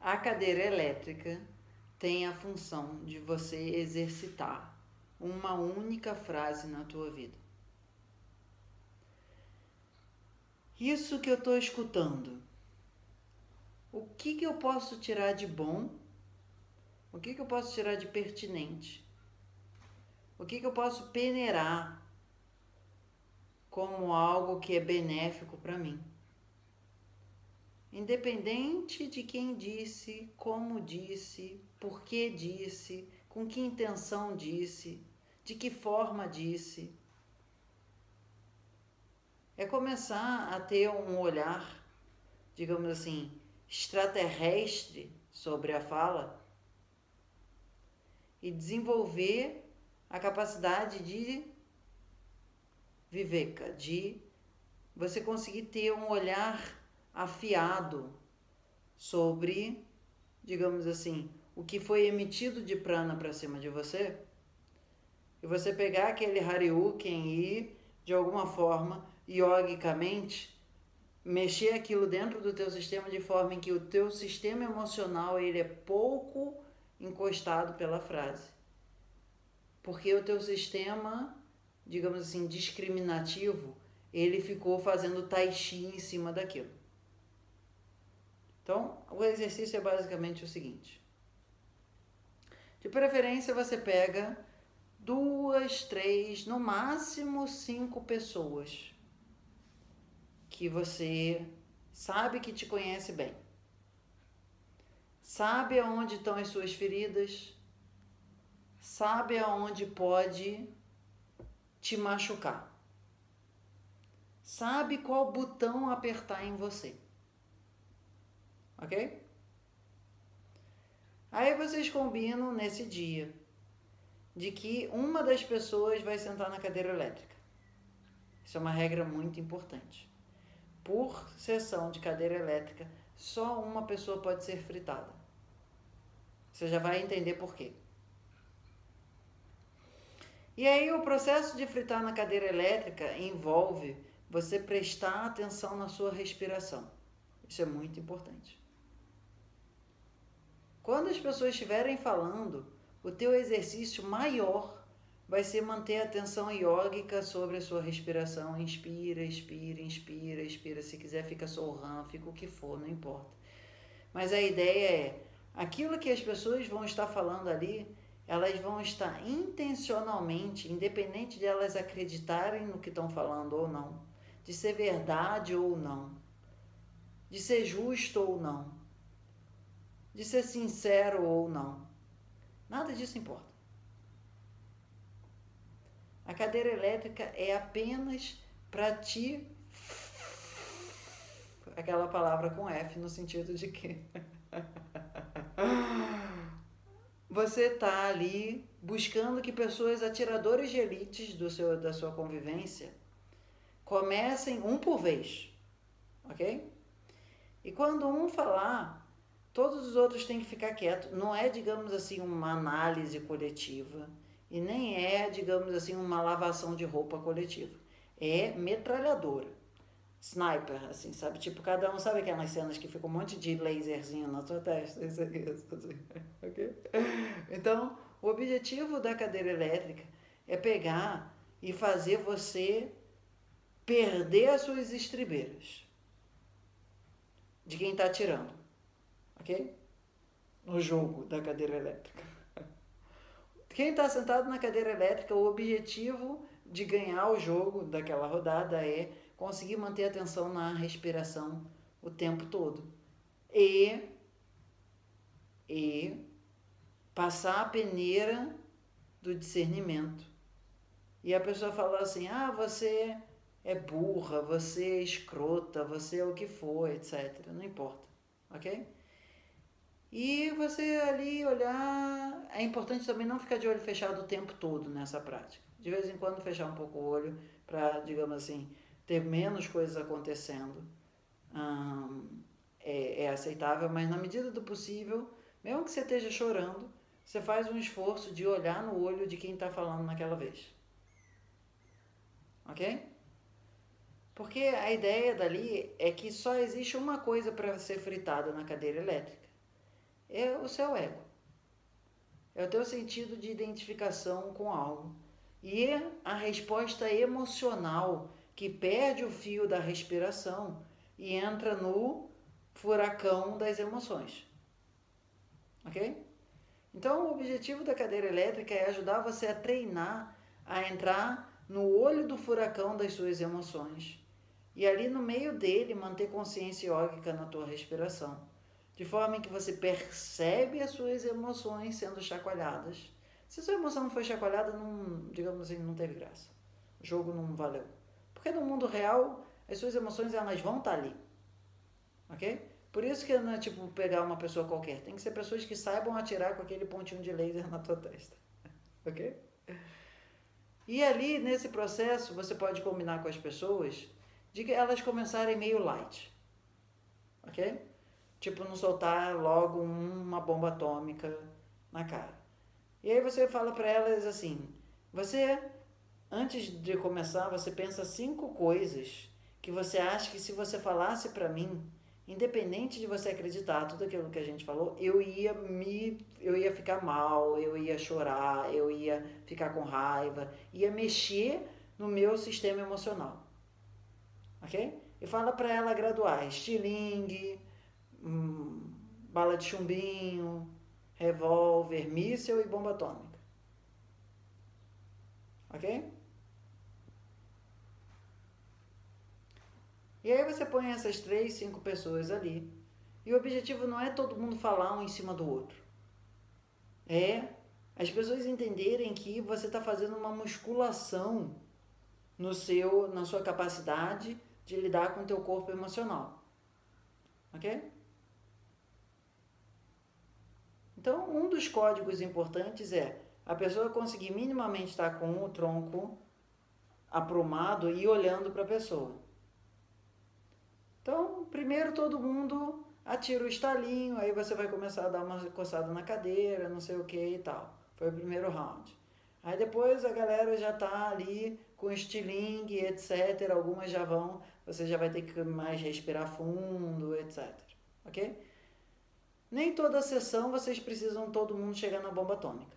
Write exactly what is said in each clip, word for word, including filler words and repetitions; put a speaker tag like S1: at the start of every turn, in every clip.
S1: A cadeira elétrica tem a função de você exercitar uma única frase na tua vida. Isso que eu estou escutando, o que, que eu posso tirar de bom? O que, que eu posso tirar de pertinente? O que, que eu posso peneirar como algo que é benéfico para mim? Independente de quem disse, como disse, por que disse, com que intenção disse, de que forma disse. É começar a ter um olhar, digamos assim, extraterrestre sobre a fala e desenvolver a capacidade de viveka, de você conseguir ter um olhar afiado sobre, digamos assim, o que foi emitido de prana para cima de você, e você pegar aquele Haryuken e, de alguma forma, yogicamente, mexer aquilo dentro do teu sistema de forma em que o teu sistema emocional ele é pouco encostado pela frase. Porque o teu sistema, digamos assim, discriminativo, ele ficou fazendo tai chi em cima daquilo. Então, o exercício é basicamente o seguinte. De preferência, você pega duas, três, no máximo cinco pessoas que você sabe que te conhece bem. Sabe aonde estão as suas feridas. Sabe aonde pode te machucar. Sabe qual botão apertar em você. Ok? Aí vocês combinam nesse dia de que uma das pessoas vai sentar na cadeira elétrica. Isso é uma regra muito importante. Por sessão de cadeira elétrica, só uma pessoa pode ser fritada. Você já vai entender por quê. E aí o processo de fritar na cadeira elétrica envolve você prestar atenção na sua respiração. Isso é muito importante. Quando as pessoas estiverem falando, o teu exercício maior vai ser manter a atenção iógica sobre a sua respiração. Inspira, expira, inspira, expira. Se quiser, fica sorrando, fica o que for, não importa. Mas a ideia é, aquilo que as pessoas vão estar falando ali, elas vão estar intencionalmente, independente de elas acreditarem no que estão falando ou não, de ser verdade ou não, de ser justo ou não, de ser sincero ou não. Nada disso importa. A cadeira elétrica é apenas para ti... Aquela palavra com F no sentido de que... Você está ali buscando que pessoas atiradores de elites do seu, da sua convivência comecem um por vez. Ok? E quando um falar, todos os outros têm que ficar quietos. Não é, digamos assim, uma análise coletiva. E nem é, digamos assim, uma lavação de roupa coletiva. É metralhadora. Sniper, assim, sabe? Tipo, cada um, sabe aquelas cenas que fica um monte de laserzinho na sua testa? Isso aqui, isso assim. Ok? Então, o objetivo da cadeira elétrica é pegar e fazer você perder as suas estribeiras. De quem está tirando. Ok? No jogo da cadeira elétrica. Quem está sentado na cadeira elétrica, o objetivo de ganhar o jogo daquela rodada é conseguir manter a atenção na respiração o tempo todo. E, e passar a peneira do discernimento. E a pessoa fala assim, ah, você é burra, você é escrota, você é o que for, etcétera. Não importa, ok? E você ali olhar... É importante também não ficar de olho fechado o tempo todo nessa prática. De vez em quando fechar um pouco o olho para, digamos assim, ter menos coisas acontecendo. Hum, é, é aceitável, mas na medida do possível, mesmo que você esteja chorando, você faz um esforço de olhar no olho de quem está falando naquela vez. Ok? Porque a ideia dali é que só existe uma coisa para ser fritada na cadeira elétrica. é o seu ego. É o teu sentido de identificação com algo. E a resposta emocional que perde o fio da respiração e entra no furacão das emoções. Ok? Então, o objetivo da cadeira elétrica é ajudar você a treinar, a entrar no olho do furacão das suas emoções. E ali no meio dele, manter consciência yógica na tua respiração. De forma que você percebe as suas emoções sendo chacoalhadas. Se sua emoção não foi chacoalhada, não, digamos assim, não teve graça. O jogo não valeu. Porque no mundo real, as suas emoções elas vão estar ali. Ok? Por isso que não é tipo pegar uma pessoa qualquer. Tem que ser pessoas que saibam atirar com aquele pontinho de laser na tua testa. Ok? E ali, nesse processo, você pode combinar com as pessoas de que elas começarem meio light. Ok? Tipo, não soltar logo uma bomba atômica na cara. E aí você fala para elas assim, você, antes de começar, você pensa cinco coisas que você acha que se você falasse para mim, independente de você acreditar tudo aquilo que a gente falou, eu ia me, eu ia ficar mal, eu ia chorar, eu ia ficar com raiva, ia mexer no meu sistema emocional. Ok? E fala para ela graduar, estilingue, hum, bala de chumbinho, revólver, míssil e bomba atômica. Ok? E aí você põe essas três, cinco pessoas ali. E o objetivo não é todo mundo falar um em cima do outro. É as pessoas entenderem que você está fazendo uma musculação no seu, na sua capacidade de lidar com o teu corpo emocional. Ok? Então, um dos códigos importantes é a pessoa conseguir minimamente estar com o tronco aprumado e olhando para a pessoa. Então, primeiro todo mundo atira o estalinho, aí você vai começar a dar uma coçada na cadeira, não sei o que e tal. Foi o primeiro round. Aí depois a galera já tá ali com estilingue, etcétera. Algumas já vão, você já vai ter que mais respirar fundo, etcétera. Ok? Nem toda sessão vocês precisam todo mundo chegar na bomba atômica.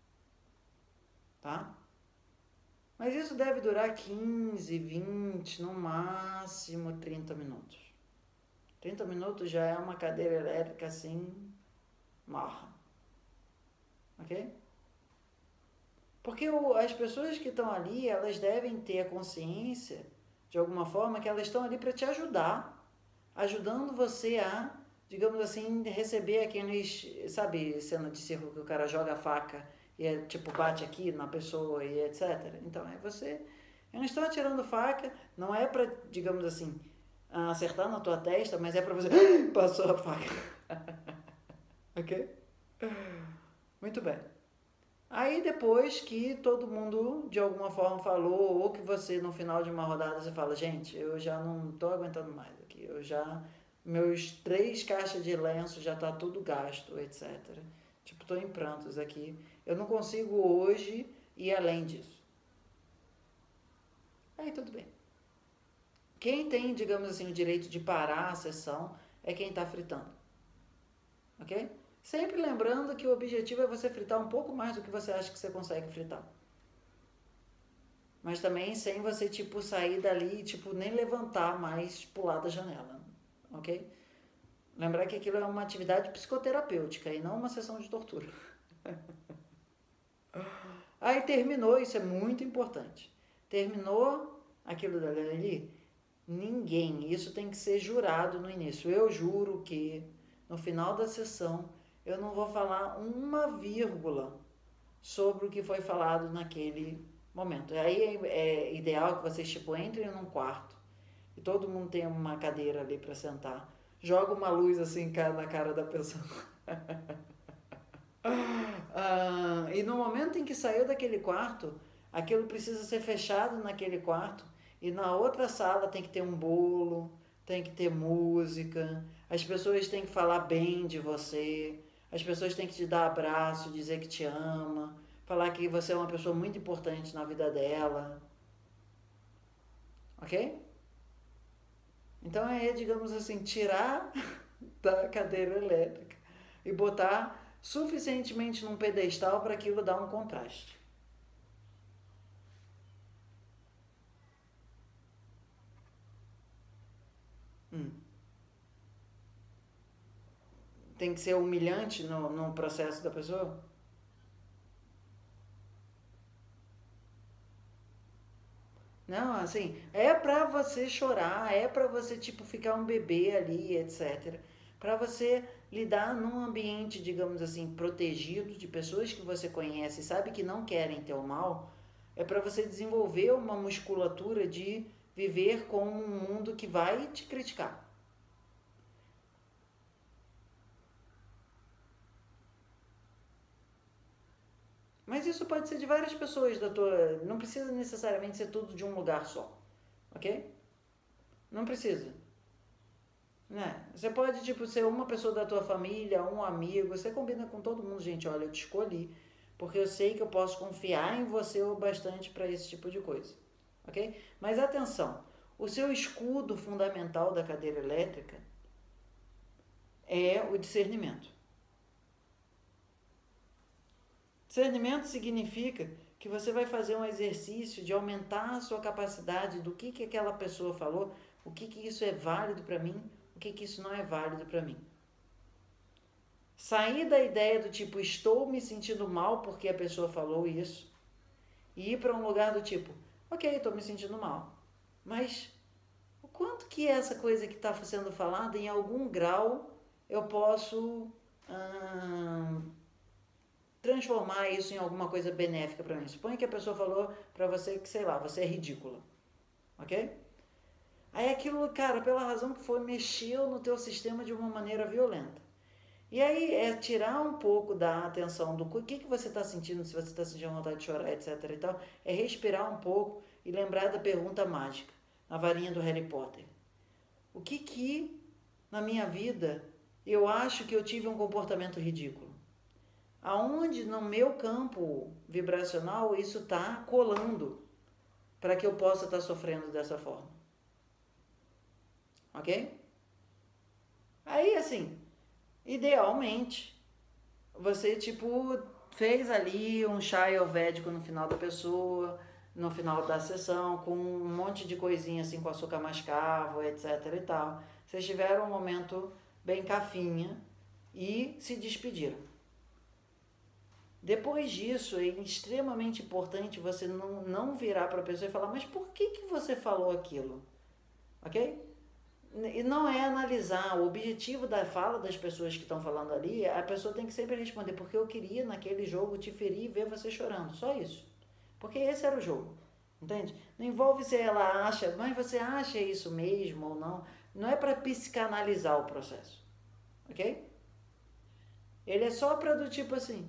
S1: Tá? Mas isso deve durar quinze, vinte, no máximo trinta minutos. trinta minutos já é uma cadeira elétrica assim, marra. Ok? Porque o, as pessoas que estão ali, elas devem ter a consciência, de alguma forma, que elas estão ali para te ajudar. Ajudando você a, digamos assim, receber aqueles, sabe, cena de circo que o cara joga a faca e é, tipo, bate aqui na pessoa e etcétera. Então, é você... Eles estão atirando faca, não é para, digamos assim, acertar na tua testa, mas é para você... Passou a faca. Ok? Muito bem. Aí depois que todo mundo de alguma forma falou, ou que você no final de uma rodada você fala, gente, eu já não tô aguentando mais aqui, eu já, meus três caixas de lenço já tá tudo gasto, etcétera. Tipo, tô em prantos aqui, eu não consigo hoje ir além disso. Aí tudo bem. Quem tem, digamos assim, o direito de parar a sessão é quem tá fritando. Ok? Sempre lembrando que o objetivo é você fritar um pouco mais do que você acha que você consegue fritar. Mas também sem você, tipo, sair dali e, tipo, nem levantar mais, pular da janela. Ok? Lembrar que aquilo é uma atividade psicoterapêutica e não uma sessão de tortura. Aí terminou, isso é muito importante. Terminou aquilo dali, ninguém, isso tem que ser jurado no início. Eu juro que no final da sessão eu não vou falar uma vírgula sobre o que foi falado naquele momento. Aí é, é ideal que vocês tipo entrem num quarto e todo mundo tem uma cadeira ali para sentar. Joga uma luz assim na cara da pessoa. ah, e no momento em que saiu daquele quarto, aquilo precisa ser fechado naquele quarto e na outra sala tem que ter um bolo, tem que ter música, as pessoas têm que falar bem de você, as pessoas têm que te dar abraço, dizer que te ama, falar que você é uma pessoa muito importante na vida dela. Ok? Então é, digamos assim, tirar da cadeira elétrica e botar suficientemente num pedestal para aquilo dar um contraste. Hum. Tem que ser humilhante no, no processo da pessoa? Não, assim, é pra você chorar, é pra você, tipo, ficar um bebê ali, etcétera. Pra você lidar num ambiente, digamos assim, protegido de pessoas que você conhece e sabe que não querem teu mal, é pra você desenvolver uma musculatura de viver com um mundo que vai te criticar. Mas isso pode ser de várias pessoas da tua, não precisa necessariamente ser tudo de um lugar só, ok? Não precisa. Né? Você pode, tipo, ser uma pessoa da tua família, um amigo, você combina com todo mundo, gente, olha, eu te escolhi, porque eu sei que eu posso confiar em você o bastante para esse tipo de coisa, ok? Mas atenção, o seu escudo fundamental da cadeira elétrica é o discernimento. Discernimento significa que você vai fazer um exercício de aumentar a sua capacidade do que, que aquela pessoa falou, o que, que isso é válido para mim, o que, que isso não é válido para mim. Sair da ideia do tipo, estou me sentindo mal porque a pessoa falou isso, e ir para um lugar do tipo, ok, estou me sentindo mal, mas o quanto que essa coisa que está sendo falada, em algum grau, eu posso hum, transformar isso em alguma coisa benéfica para mim. Suponha que a pessoa falou para você que, sei lá, você é ridícula, ok? Aí aquilo, cara, pela razão que foi, mexeu no teu sistema de uma maneira violenta. E aí é tirar um pouco da atenção do que, que você está sentindo, se você está sentindo vontade de chorar, etc e tal, é respirar um pouco e lembrar da pergunta mágica, a varinha do Harry Potter. O que que, na minha vida, eu acho que eu tive um comportamento ridículo? Aonde no meu campo vibracional isso está colando para que eu possa estar tá sofrendo dessa forma? Ok? Aí, assim, idealmente, você, tipo, fez ali um chá ayurvédico no final da pessoa, no final da sessão, com um monte de coisinha, assim, com açúcar mascavo, etc e tal. Vocês tiveram um momento bem cafinha e se despediram. Depois disso, é extremamente importante você não, não virar para a pessoa e falar, mas por que, que você falou aquilo? Ok? E não é analisar, o objetivo da fala das pessoas que estão falando ali, a pessoa tem que sempre responder, porque eu queria naquele jogo te ferir e ver você chorando, só isso. Porque esse era o jogo, entende? Não envolve se ela acha, mas você acha isso mesmo ou não, não é para psicanalizar o processo, ok? Ele é só para do tipo assim,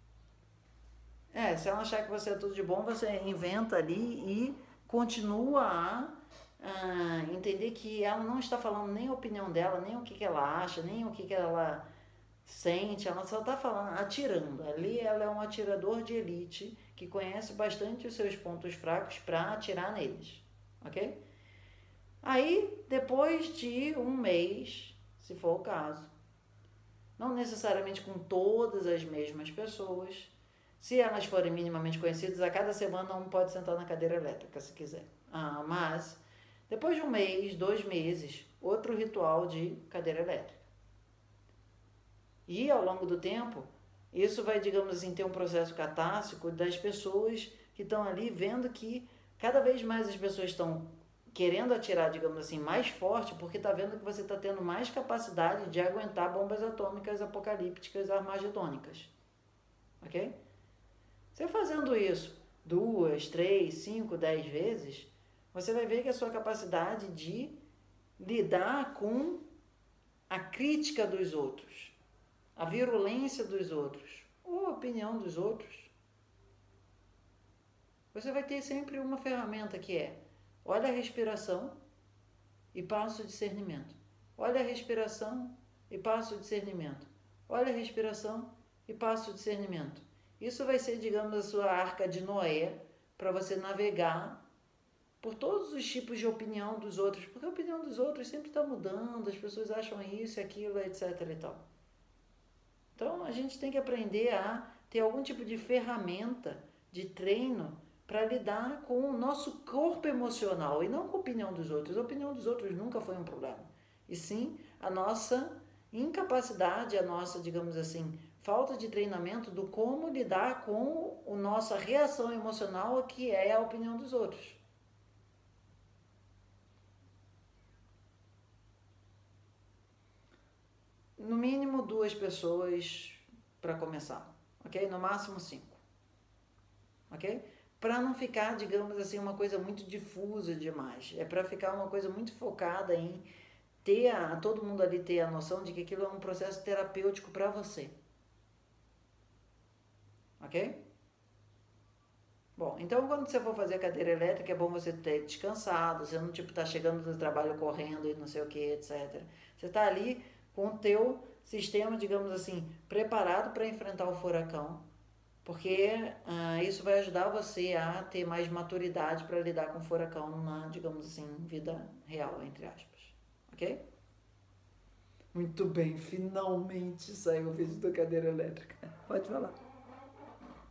S1: é, se ela achar que você é tudo de bom, você inventa ali e continua a ah, entender que ela não está falando nem a opinião dela, nem o que, que ela acha, nem o que, que ela sente, ela só está falando, atirando. Ali ela é um atirador de elite que conhece bastante os seus pontos fracos para atirar neles, ok? Aí, depois de um mês, se for o caso, não necessariamente com todas as mesmas pessoas, se elas forem minimamente conhecidas, a cada semana um pode sentar na cadeira elétrica, se quiser. Ah, mas depois de um mês, dois meses, outro ritual de cadeira elétrica. E ao longo do tempo, isso vai, digamos assim, ter um processo catártico das pessoas que estão ali vendo que cada vez mais as pessoas estão querendo atirar, digamos assim, mais forte, porque está vendo que você está tendo mais capacidade de aguentar bombas atômicas apocalípticas armagedônicas. Ok? Você fazendo isso duas, três, cinco, dez vezes, você vai ver que a sua capacidade de lidar com a crítica dos outros, a virulência dos outros, ou a opinião dos outros, você vai ter sempre uma ferramenta que é, olha a respiração e passa o discernimento. Olha a respiração e passa o discernimento. Olha a respiração e passa o discernimento. Isso vai ser, digamos, a sua arca de Noé para você navegar por todos os tipos de opinião dos outros, porque a opinião dos outros sempre está mudando, as pessoas acham isso, aquilo, etc e tal. Então, a gente tem que aprender a ter algum tipo de ferramenta de treino para lidar com o nosso corpo emocional e não com a opinião dos outros. A opinião dos outros nunca foi um problema. E sim a nossa incapacidade, a nossa, digamos assim, falta de treinamento do como lidar com a nossa reação emocional, que é a opinião dos outros. No mínimo duas pessoas para começar, ok? No máximo cinco, ok? Para não ficar, digamos assim, uma coisa muito difusa demais. É para ficar uma coisa muito focada em ter a, todo mundo ali ter a noção de que aquilo é um processo terapêutico para você, ok? Bom, então quando você for fazer a cadeira elétrica é bom você ter descansado, você não tipo tá chegando do trabalho correndo e não sei o que, etcétera. Você tá ali com o teu sistema, digamos assim, preparado para enfrentar o furacão, porque ah, isso vai ajudar você a ter mais maturidade para lidar com o furacão na, digamos assim, vida real, entre aspas, ok? Muito bem, finalmente saiu o vídeo da cadeira elétrica. Pode falar.